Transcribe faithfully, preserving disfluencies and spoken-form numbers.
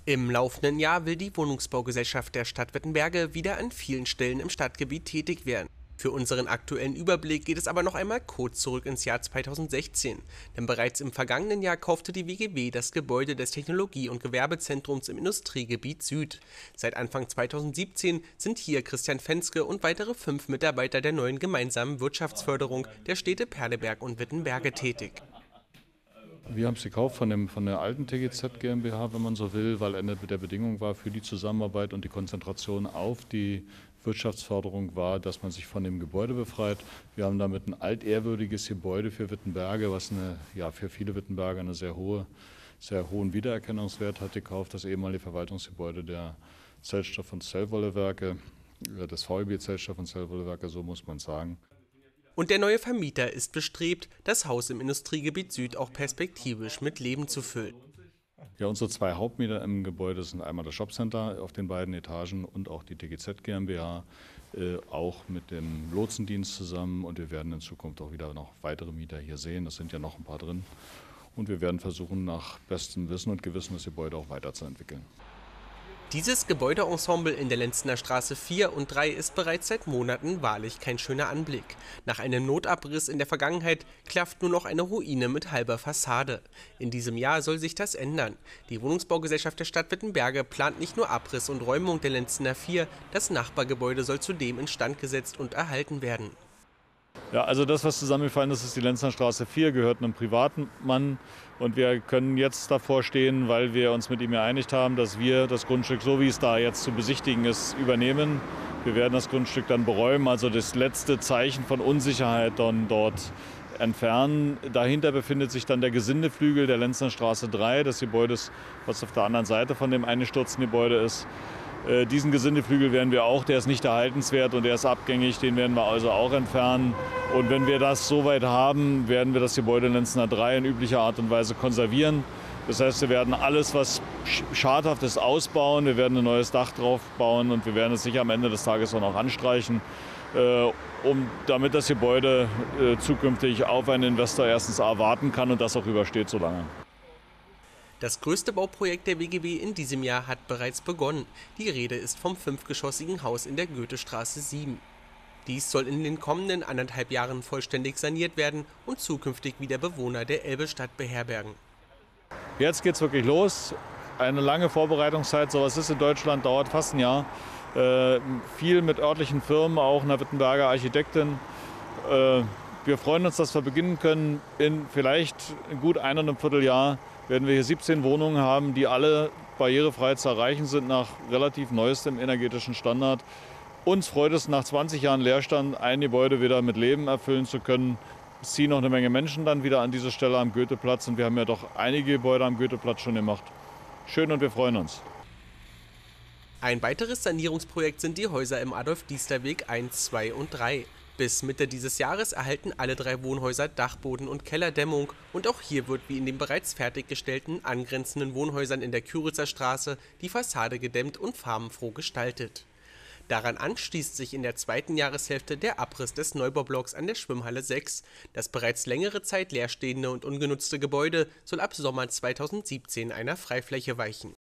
Im laufenden Jahr will die Wohnungsbaugesellschaft der Stadt Wittenberge wieder an vielen Stellen im Stadtgebiet tätig werden. Für unseren aktuellen Überblick geht es aber noch einmal kurz zurück ins Jahr zweitausendsechzehn. Denn bereits im vergangenen Jahr kaufte die W G W das Gebäude des Technologie- und Gewerbezentrums im Industriegebiet Süd. Seit Anfang zweitausendsiebzehn sind hier Christian Fenske und weitere fünf Mitarbeiter der neuen gemeinsamen Wirtschaftsförderung der Städte Perleberg und Wittenberge tätig. Wir haben es gekauft von, dem, von der alten T G Z GmbH, wenn man so will, weil eine der Bedingungen war für die Zusammenarbeit und die Konzentration auf die Wirtschaftsförderung war, dass man sich von dem Gebäude befreit. Wir haben damit ein altehrwürdiges Gebäude für Wittenberge, was eine, ja, für viele Wittenberger einen sehr, hohe, sehr hohen Wiedererkennungswert hat, gekauft. Das ehemalige Verwaltungsgebäude der Zellstoff- und Zellwollewerke, des V E B Zellstoff- und Zellwollewerke, so muss man sagen. Und der neue Vermieter ist bestrebt, das Haus im Industriegebiet Süd auch perspektivisch mit Leben zu füllen. Ja, unsere zwei Hauptmieter im Gebäude sind einmal das Shopcenter auf den beiden Etagen und auch die T G Z GmbH, äh, auch mit dem Lotsendienst zusammen. Und wir werden in Zukunft auch wieder noch weitere Mieter hier sehen. Es sind ja noch ein paar drin. Und wir werden versuchen, nach bestem Wissen und Gewissen das Gebäude auch weiterzuentwickeln. Dieses Gebäudeensemble in der Lenzener Straße vier und drei ist bereits seit Monaten wahrlich kein schöner Anblick. Nach einem Notabriss in der Vergangenheit klafft nur noch eine Ruine mit halber Fassade. In diesem Jahr soll sich das ändern. Die Wohnungsbaugesellschaft der Stadt Wittenberge plant nicht nur Abriss und Räumung der Lenzener vier, das Nachbargebäude soll zudem instand gesetzt und erhalten werden. Ja, also das, was zusammengefallen ist, ist die Lenzener Straße vier, gehört einem privaten Mann. Und wir können jetzt davor stehen, weil wir uns mit ihm geeinigt haben, dass wir das Grundstück, so wie es da jetzt zu besichtigen ist, übernehmen. Wir werden das Grundstück dann beräumen, also das letzte Zeichen von Unsicherheit dann dort entfernen. Dahinter befindet sich dann der Gesindeflügel der Lenzener Straße drei, des Gebäudes, was auf der anderen Seite von dem eingestürzten Gebäude ist. Äh, diesen Gesindeflügel werden wir auch, der ist nicht erhaltenswert und der ist abgängig, den werden wir also auch entfernen. Und wenn wir das soweit haben, werden wir das Gebäude Lenzener drei in üblicher Art und Weise konservieren. Das heißt, wir werden alles, was schadhaft ist, ausbauen, wir werden ein neues Dach drauf bauen und wir werden es sicher am Ende des Tages auch noch anstreichen, äh, um, damit das Gebäude äh, zukünftig auf einen Investor erstens A warten kann und das auch übersteht so lange. Das größte Bauprojekt der W G W in diesem Jahr hat bereits begonnen. Die Rede ist vom fünfgeschossigen Haus in der Goethestraße sieben. Dies soll in den kommenden anderthalb Jahren vollständig saniert werden und zukünftig wieder Bewohner der Elbestadt beherbergen. Jetzt geht es wirklich los. Eine lange Vorbereitungszeit, sowas ist in Deutschland, dauert fast ein Jahr. Äh, viel mit örtlichen Firmen, auch einer Wittenberger Architektin. Äh, wir freuen uns, dass wir beginnen können. In vielleicht gut einem Vierteljahr werden wir hier siebzehn Wohnungen haben, die alle barrierefrei zu erreichen sind nach relativ neuestem energetischen Standard. Uns freut es, nach zwanzig Jahren Leerstand ein Gebäude wieder mit Leben erfüllen zu können. Es ziehen noch eine Menge Menschen dann wieder an diese Stelle am Goetheplatz und wir haben ja doch einige Gebäude am Goetheplatz schon gemacht. Schön und wir freuen uns. Ein weiteres Sanierungsprojekt sind die Häuser im Adolf-Diester-Weg eins, zwei und drei. Bis Mitte dieses Jahres erhalten alle drei Wohnhäuser Dachboden- und Kellerdämmung und auch hier wird wie in den bereits fertiggestellten angrenzenden Wohnhäusern in der Kyritzer Straße die Fassade gedämmt und farbenfroh gestaltet. Daran anschließt sich in der zweiten Jahreshälfte der Abriss des Neubaublocks an der Schwimmhalle sechs. Das bereits längere Zeit leerstehende und ungenutzte Gebäude soll ab Sommer zweitausendsiebzehn einer Freifläche weichen.